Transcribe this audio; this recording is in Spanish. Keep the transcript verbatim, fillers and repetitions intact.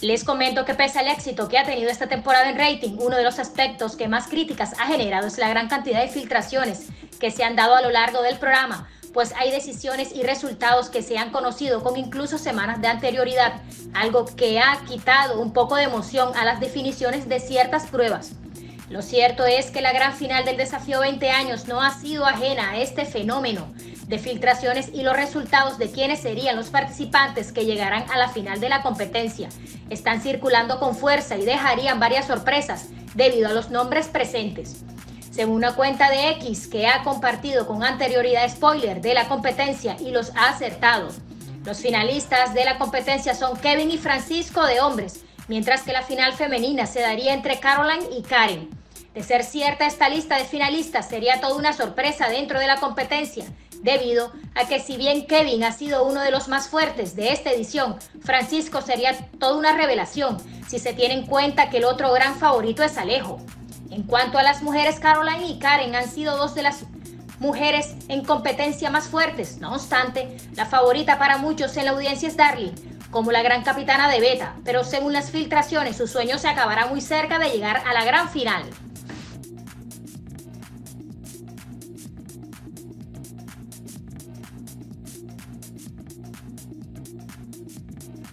Les comento que pese al éxito que ha tenido esta temporada en rating, uno de los aspectos que más críticas ha generado es la gran cantidad de filtraciones que se han dado a lo largo del programa, pues hay decisiones y resultados que se han conocido con incluso semanas de anterioridad, algo que ha quitado un poco de emoción a las definiciones de ciertas pruebas. Lo cierto es que la gran final del Desafío veinte años no ha sido ajena a este fenómeno de filtraciones y los resultados de quiénes serían los participantes que llegarán a la final de la competencia están circulando con fuerza y dejarían varias sorpresas debido a los nombres presentes. Según una cuenta de X que ha compartido con anterioridad spoiler de la competencia y los ha acertado, los finalistas de la competencia son Kevin y Francisco de hombres, mientras que la final femenina se daría entre Caroline y Karen. De ser cierta esta lista de finalistas, sería toda una sorpresa dentro de la competencia, debido a que si bien Kevin ha sido uno de los más fuertes de esta edición, Francisco sería toda una revelación si se tiene en cuenta que el otro gran favorito es Alejo. En cuanto a las mujeres, Caroline y Karen han sido dos de las mujeres en competencia más fuertes. No obstante, la favorita para muchos en la audiencia es Darling, como la gran capitana de Beta, pero según las filtraciones, su sueño se acabará muy cerca de llegar a la gran final.